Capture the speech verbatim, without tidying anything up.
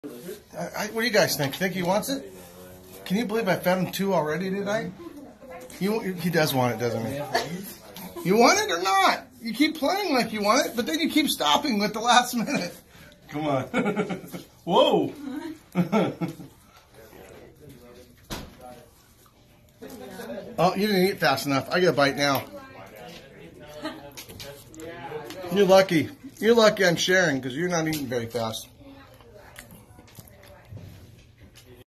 I, I, what do you guys think? Think he wants it? Can you believe I fed him two already tonight? He, he does want it, doesn't he? You want it or not? You keep playing like you want it, but then you keep stopping at the last minute. Come on. Whoa. Oh, you didn't eat fast enough. I get a bite now. You're lucky. You're lucky I'm sharing because you're not eating very fast.